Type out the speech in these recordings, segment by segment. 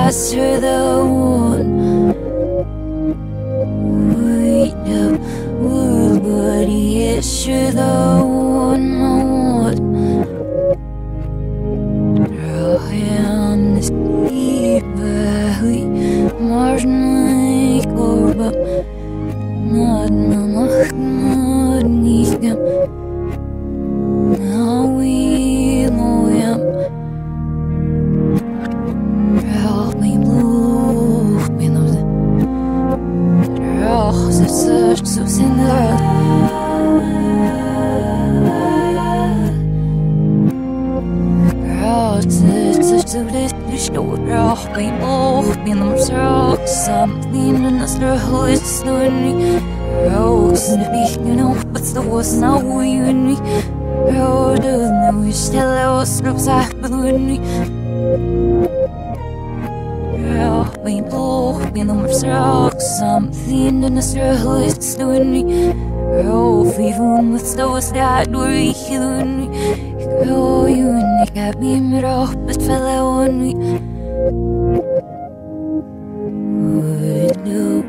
that's the one. Wait up, world, but yes, you're the one I want. Rahan is deeper, we march like orba. Not not niskem. Now we know him. Help me blue, me know the rocks are such so singular. Rocks are such so distorted. Rock me blue, me know the rocks. Something in the struggle is slowly. Rocks in the beach, you know, but the was now we and me. Road of we still was ropes I balloon me. Rock me blow, me no more rocks. Something in the struggle is slowly. Roll even with those that were healing me. Go you and I got me rock, but fell on me. Would do.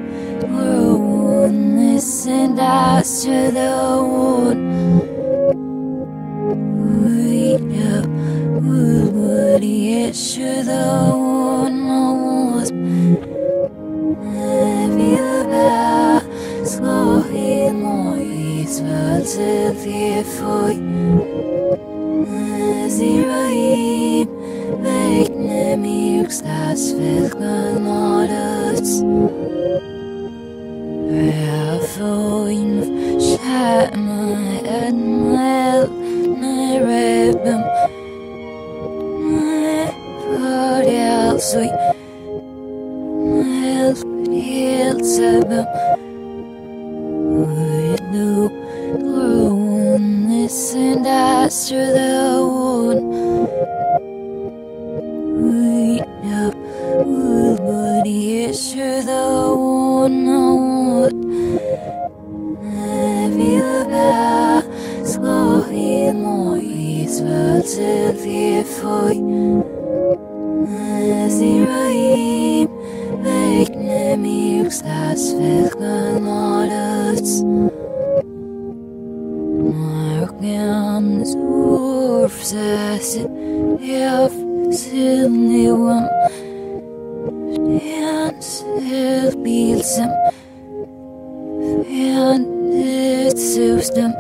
And that's the one. Wait up, would yes, you're the one I want. Feel bad, slow in noise, but the foy. Zero, make me that's felt not us. Fåin skärma en väl när räppen för det alltså helt sebben nu grown is and that's the one. Wait up, but yes, you're the one I want. Feel bad, slow in noise, but the foy. Zero, make me that's felt not us. Marken surfs if anyone dance beats him. And it's system.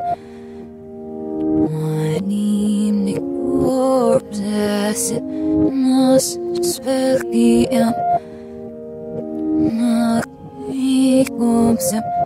My name the corpse as it must spell the not me comes him.